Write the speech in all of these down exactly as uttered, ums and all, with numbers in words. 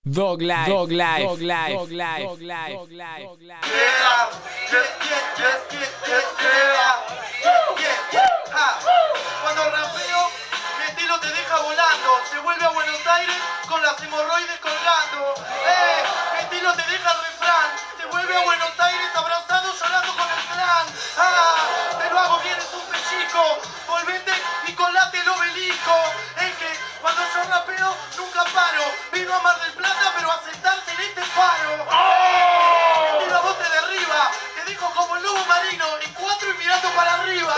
Dog Life, Dog Life, Dog Life, Dog Life, Dog Life, Dog Life, Dog Life. Yeah, yeah, yeah, yeah, yeah, yeah, yeah, ja. Cuando rapeo, mi estilo te deja volando. Se vuelve a Buenos Aires con las hemorroides colgando. Eh, mi estilo te deja el refrán. Se vuelve a Buenos Aires abrazado llorando con el clan. Ah, te lo hago bien, es un pellizco. Volvete y colate el obelisco. Es que cuando yo rapeo nunca paro. Vino a Mar del Plata pero a sentarse en este faro. ¡Oh! Y la voz te derriba. Te dejo como el lobo marino en cuatro y mirando para arriba.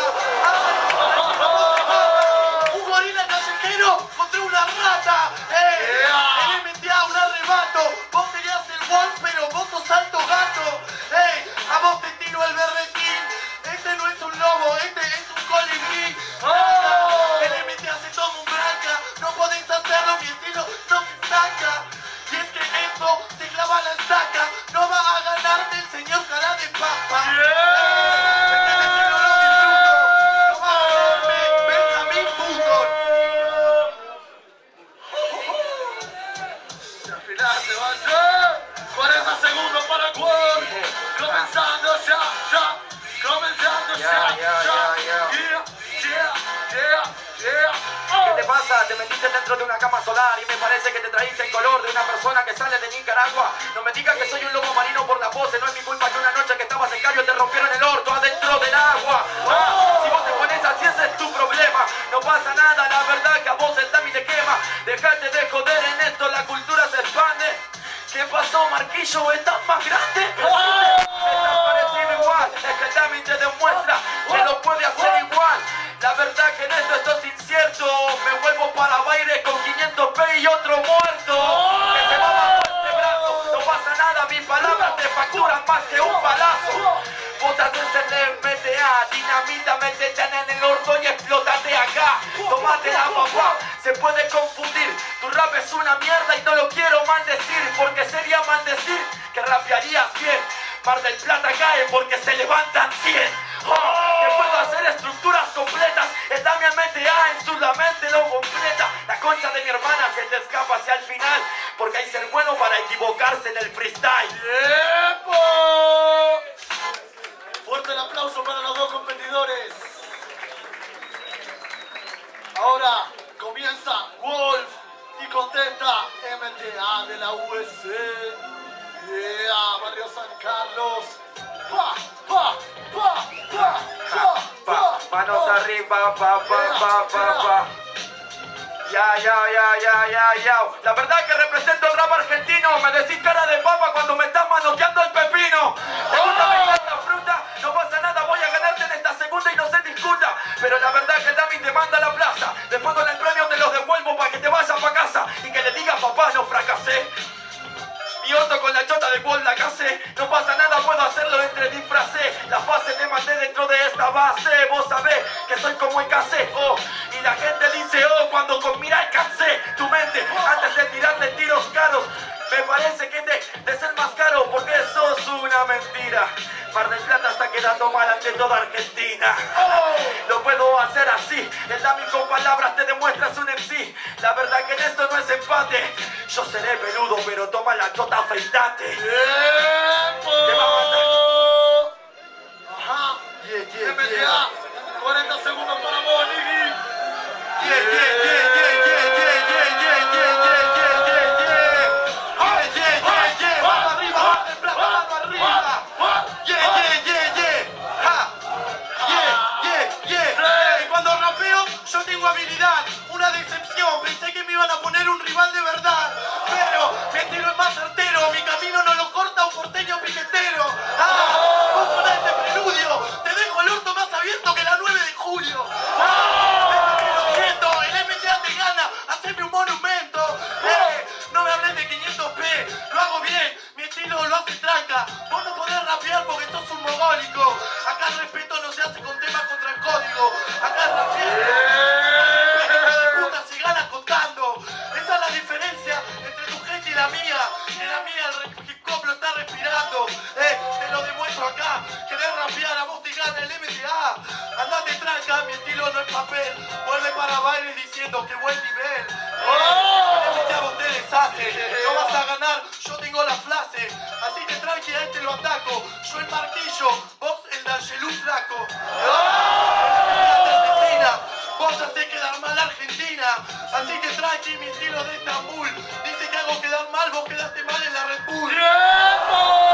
¡Ah! Un gorila callejero contra una rata. ¡Eh! Yeah. El M T A un arrebato. Vos serías el Wolf pero vos sos alto gato. ¡Eh! A vos te tiro el berretín. Este no es un lobo, este es un colibrí. ¡Oh! El M T A se toma un branca. No podéis hacerlo, mi estilo no se saca. Y es que esto se clava la estaca. No va a ganarme el señor cara de papa. Yeah. Es que el estilo lo disfruto. No va a ganarme Benjamín Button. Y al final se va a hacer cuarenta segundos para Wolf. Comenzando ya, ya. Comenzando ya, ya, ya, ya. Yeah, yeah, yeah, yeah. Oh. ¿Qué te pasa? Te metiste dentro de una cama solar y me parece que te traíste el color de una persona que sale de Nicaragua. No me digas que soy un lobo marino por la pose. No es mi culpa que una noche que estabas en Cario te rompieron el orto adentro del agua. Ah, si vos te pones así, ese es tu problema. No pasa nada, la verdad que a vos el Dami te quema. Dejate de joder en esto, la cultura se expande. ¿Qué pasó, Marquillo? ¿Estás más grande? Estás parecido igual. Es que el Dami te demuestra que lo puede hacer igual. La verdad que en esto esto es incierto. Me vuelvo para Baire con quinientos pe y otro muerto. Que se va bajo este brazo. No pasa nada, mis palabras te facturan más que un balazo. Vos te haces el M T A, dinamita, métete en el orto y explótate acá. Tómate la papá, se puede confundir. Tu rap es una mierda y no lo quiero maldecir, porque sería maldecir que rapearías bien. Mar del Plata cae porque se levantan cien. Oh, que puedo hacer estructuras completas. El Dami M T A en su mente lo completa. La concha de mi hermana se te escapa hacia el final, porque hay que ser bueno para equivocarse en el freestyle. ¡Tiempo! Fuerte el aplauso para los dos competidores. Ahora comienza Wolf y contesta M T A de la U S C. Yeah, Barrio San Carlos. Pa, pa, pa, pa, pa, pa, manos arriba, pa, pa, pa, pa, pa. Ya, ya, ya, ya, ya, ya. La verdad que represento el rap argentino. Me decís cara de papa cuando me estás manoteando el pepino. ¿Te gusta mezclar la fruta? No pasa nada, voy a ganarte en esta segunda y no se discuta. Pero la verdad que el Dami te manda a la plaza. Después con el premio te los devuelvo para que te vayas para casa y que le digas papá, no fracasé. Mi orto con la chota de Wall la casé. No pasa nada, puedo hacerlo entre disfracé. La fase te mandé dentro de esta base. Vos sabés que soy como el casé. Oh, y la gente dice oh cuando con mira alcancé tu mente antes de tirarle tiros caros. Me parece que te de ser más caro porque eso es una mentira. Mar del Plata está quedando mal ante toda Argentina. Oh, lo puedo hacer así. El Dami con palabras te demuestras un M C. La verdad que en esto no es empate. Yo seré peludo pero toma la chota afeitate. ¡Tiempo! Te va a matar. Ajá. Yeah, yeah, M T A. yeah. cuarenta segundos para vos, Niggy. Yeah, yeah, yeah, yeah, yeah, yeah, yeah, yeah, yeah, yeah, yeah, yeah, yeah. Yeah, yeah, yeah, yeah. Vamos arriba, Mar del Plata, vamos arriba. Yeah, yeah, yeah, yeah. Ja. Yeah, yeah, yeah. Eh, cuando rapeo, yo tengo habilidad. Una decepción. Pensé que me iban a poner un rival de verdad. Pero mi estilo es más certero. Mi camino no lo corta un porteño piquetero. Ah, vos sonás este preludio. Te dejo el orto más abierto que la nueve de julio. Ah, déjame lo siento. El M T A te gana. Haceme un monumento. Eh, no me hables de quinientos pe. Lo hago bien. Mi estilo lo hace tranca. Vos no podés rapear porque sos un mogólico. Acá el respeto no se hace con temas contra el código. Acá es rapear. Puta si ganas contando. Esa es la diferencia entre tu gente y la mía. Que la mía el hip hop lo está respirando. Eh, te lo demuestro acá. Querés rapear, a vos te gana el M T A. Andate tranca, mi estilo no es papel. Vuelve para baile diciendo que buen nivel. Eh, el M T A vos te deshace. No vas a ganar. mal, vos quedaste mal en la Red Bull. ¡Tiempo!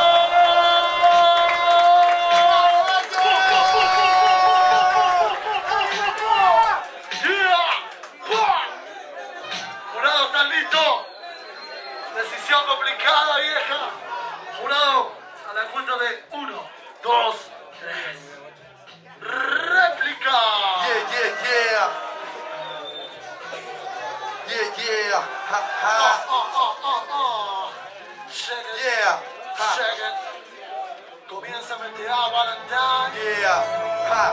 Jurado, ¿estás listo? Decisión complicada, vieja. Jurado, a la cuenta de uno, dos, tres. ¡Réplica! Yeah, yeah, yeah. Yeah, yeah. Ha, Oh, ha. oh, oh, oh, oh. Shake it, Yeah. Ha. shake it. Comienza a meter a Valentine. Yeah. Ha.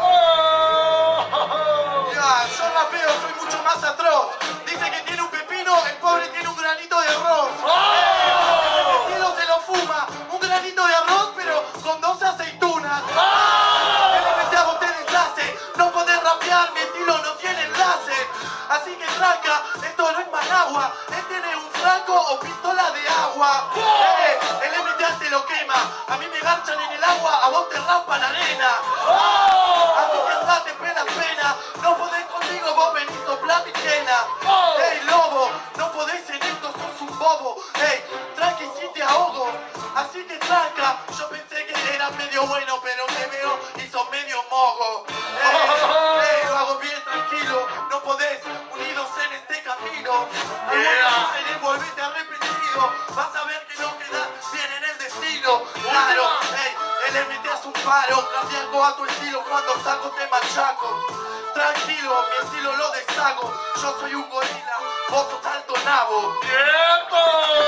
Oh. Ya, yo rapeo, soy mucho más atroz. Dice que tiene un pepino, el pobre tiene un granito de arroz. El estilo se lo fuma, un granito de arroz, pero con dos aceitunas. El M C a vos te deshace, no podés rapear, mi estilo no tiene enlace. Así que tranca, esto no es Managua, es tener un franco o pistola de agua. Eh, el M T A se lo quema, a mí me ganchan en el agua, a vos te raspan la arena. Así que andate pena pena, no podés conmigo, vos venís soplando y llena. Ey, lobo, no podés en esto, sos un bobo. Ey, tranqui si te ahogo, así que tranca. Yo pensé que eras medio bueno, pero te veo y sos medio mogo. Ey, ey, lo hago bien tranquilo, no podés, unidos en este camino. Algunos aires volvete arrepentido, vas a ver que no quedás bien en el destino. Claro, ey, el M T A es un paro, cambiando a tu estilo cuando saco te machaco. Tranquilo, mi estilo lo deshago, yo soy un gorila, vos sos alto nabo. ¡Tiempo!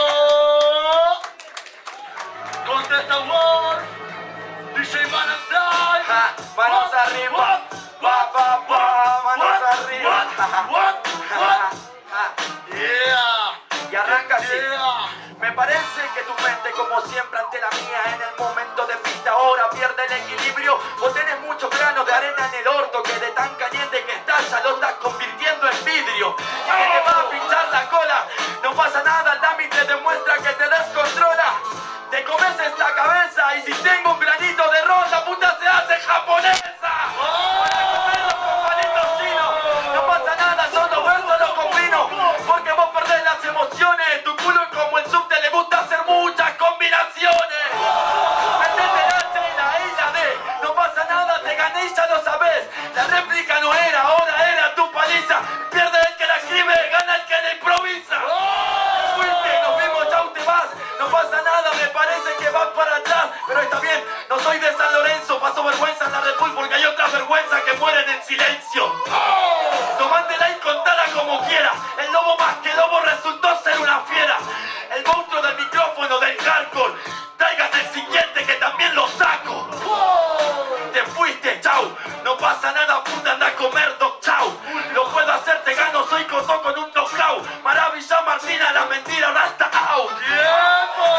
Contesta Wolf. D J Valentine. Ja, manos arriba. Pa, pa, pa, manos arriba. What? What? What? Ja, Yeah. y arranca así. Yeah. Me parece que tu mente, como siempre ante la mía, en el momento de pista ahora pierde el equilibrio. Vos tenés muchos granos de arena en el orto que de tan caliente que estás ya lo estás convirtiendo en vidrio. Y que te va a pinchar la cola, no pasa nada, el Dami te demuestra que te descontrola. Te comes esta cabeza y si tengo un granito de ron, la puta se hace japonesa. Para comerlo con palitos chinos, no pasa nada, solo verso lo combino. Porque vos perdés las emociones, tu culo es como el subte, le gusta hacer muchas combinaciones. Metete el H y la I y la D, no pasa nada, te gané y ya lo sabés. La réplica no era, ahora era tu paliza. Pierde el que la escribe, gana el que la improvisa. Fuiste, nos vimos, chau, te vas. No pasa nada, me parece que vas para atrás. Pero está bien, no soy de San Lorenzo, paso vergüenza en la Red Bull porque hay otras vergüenzas que mueren en silencio. Tomátela y contala como quiera. El lobo más que lobo resultó ser una fiera. El monstruo del micrófono del hardcore. Traigan el siguiente que también lo saco. Te fuiste, chau. No pasa nada, puta, anda a comer, doc, chau. Lo puedo hacer, te gano, soy Cotó con un knockout. Maravilla Martina, la mentira ahora está out. ¡Tiempo!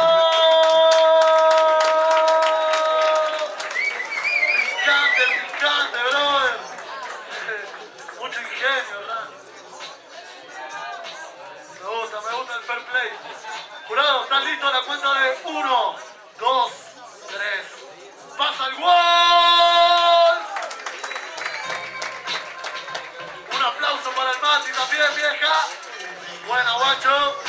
Picante, picante, brother. Mucho ingenio, ¿verdad? Me gusta, me gusta el fair play. Jurado, ¿estás listo a la cuenta de uno, dos, tres? ¡Pasa el gol! Un aplauso para el Mati también, vieja. Buena, guacho.